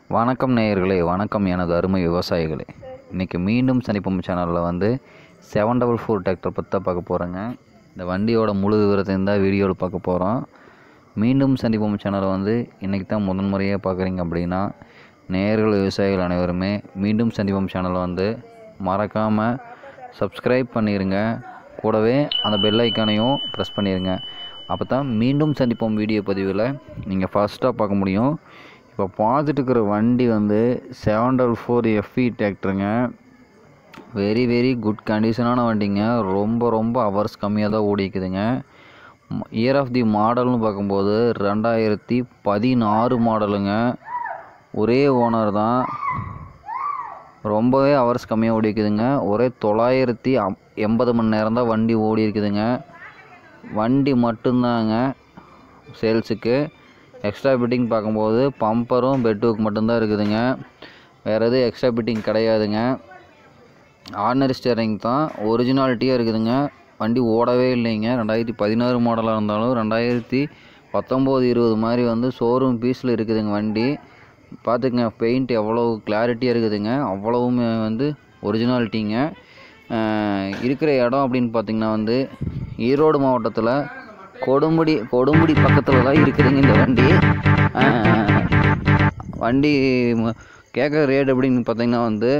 வணக்கம் நேயர்களே, வணக்கம் எனது அருமை விவசாயிகளே. இன்றைக்கி மீண்டும் சனிப்பம் சேனலில் 744 டிராக்டர் பற்றி தான் பார்க்க போகிறேங்க. இந்த வண்டியோட முழு விவரத்தையும் தான் வீடியோவில் பார்க்க போகிறோம். மீண்டும் சனிப்பம் சேனலை இன்றைக்கி தான் முதன்முறையாக பார்க்குறீங்க அப்படின்னா, நேயர்கள் விவசாயிகள் அனைவருமே மீண்டும் சனிப்பம் சேனலை மறக்காமல் சப்ஸ்கிரைப் பண்ணிடுங்க. கூடவே அந்த பெல் ஐக்கானையும் ப்ரெஸ் பண்ணிடுங்க. அப்போ தான் மீண்டும் சந்திப்போம் வீடியோ பதிவில் நீங்கள் ஃபஸ்ட்டாக பார்க்க முடியும். இப்போ பார்த்துட்டு இருக்கிற வண்டி 744 FE டிராக்டருங்க. வெரி குட் கண்டிஷனான வண்டிங்க. ரொம்ப ஹவர்ஸ் கம்மியாக தான் ஓடிக்குதுங்க. இயர் ஆஃப் தி மாடல்னு பார்க்கும்போது 2016 மாடலுங்க. ஒரே ஓனர் தான். ரொம்பவே ஹவர்ஸ் கம்மியாக ஓடிக்குதுங்க. ஒரே 980 மணி நேரம் தான் வண்டி ஓடி இருக்குதுங்க. வண்டி மட்டும்தாங்க சேல்ஸுக்கு. எக்ஸ்ட்ரா பிட்டிங் பார்க்கும்போது பம்பரும் பெட்டுக்கு மட்டும்தான் இருக்குதுங்க. வேறு எதுவும் எக்ஸ்ட்ரா பிட்டிங் கிடையாதுங்க. ஆர்டினரி ஸ்டேரிங் தான் ஒரிஜினாலிட்டியாக இருக்குதுங்க. வண்டி ஓடவே இல்லைங்க. 2016 மாடலாக இருந்தாலும் 2019-20 மாதிரி ஷோரூம் பீஸில் இருக்குதுங்க வண்டி. பார்த்துக்குங்க, பெயிண்ட் எவ்வளோ கிளாரிட்டியாக இருக்குதுங்க. அவ்வளவுமே ஒரிஜினாலிட்டிங்க. இருக்கிற இடம் அப்படின்னு பார்த்திங்கன்னா ஈரோடு மாவட்டத்தில் கொடுமுடி பக்கத்தில் தான் இருக்குதுங்க இந்த வண்டி. வண்டி கேட்குற ரேட் அப்படின்னு பார்த்திங்கன்னா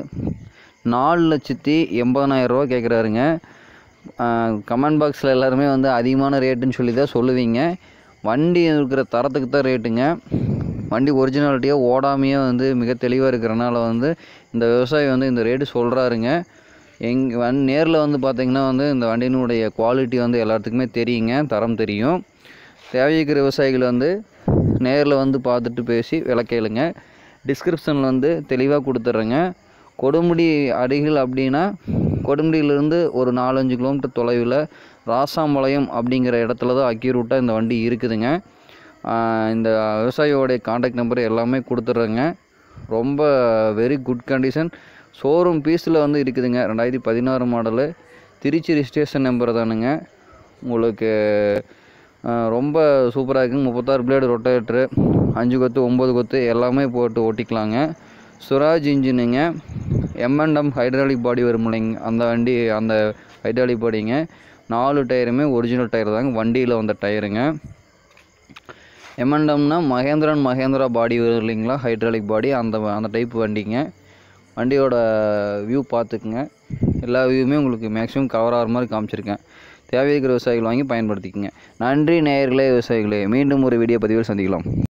4,80,000 ரூபா கேட்குறாருங்க. கமெண்ட் பாக்ஸில் எல்லாருமே அதிகமான ரேட்டுன்னு சொல்லி தான் சொல்லுவீங்க. வண்டி இருக்கிற தரத்துக்கு தான் ரேட்டுங்க. வண்டி ஒரிஜினாலிட்டியாக ஓடாமையே மிக தெளிவாக இருக்கிறனால இந்த விவசாயி இந்த ரேட்டு சொல்கிறாருங்க. நேரில் பார்த்திங்கன்னா இந்த வண்டியினுடைய குவாலிட்டி எல்லாத்துக்குமே தெரியுங்க, தரம் தெரியும். தேவைக்கிற விவசாயிகள் நேரில் பார்த்துட்டு பேசி விலை கேளுங்க. டிஸ்கிரிப்ஷனில் தெளிவாக கொடுத்துட்றேங்க. கொடுமுடி அருகில் அப்படின்னா கொடுமுடியிலேருந்து ஒரு 4-5 கிலோமீட்டர் தொலைவில் ராசாம்பாளையம் அப்படிங்கிற இடத்துல தான் அக்யூரேட்டாக இந்த வண்டி இருக்குதுங்க. இந்த விவசாயியோடைய கான்டாக்ட் நம்பர் எல்லாமே கொடுத்துட்றேங்க. ரொம்ப வெரி குட் கண்டிஷன். ஷோரூம் பீஸில் இருக்குதுங்க. 2016 மாடலு. திருச்சி ரிஜிஸ்ட்ரேஷன் நம்பர் தானுங்க. உங்களுக்கு ரொம்ப சூப்பராக இருக்குங்க. 36 பிளேடு ரொட்டேட்ரு, 5 கொத்து 9 கொத்து எல்லாமே போட்டு ஓட்டிக்கலாங்க. சுராஜ் இன்ஜினுங்க. M&M ஹைட்ராலிக் பாடி வரும் இல்லைங்க, அந்த வண்டி அந்த ஹைட்ராலிக் பாடிங்க. 4 டயருமே ஒரிஜினல் டயர் தாங்க. வண்டியில் வந்த டயருங்க. M&Mனா மகேந்திரா பாடி வரும் இல்லைங்களா, ஹைட்ராலிக் பாடி, அந்த டைப் வண்டிங்க. வண்டியோட வியூ பார்த்துக்குங்க. எல்லா வியூவுமே உங்களுக்கு மேக்ஸிமம் கவர் ஆகிற மாதிரி காமிச்சிருக்கேன். தேவையான விவசாயிகள் வாங்கி பயன்படுத்திக்கங்க. நன்றி நேயர்களே, விவசாயிகளே. மீண்டும் ஒரு வீடியோ பதிவில் சந்திக்கலாம்.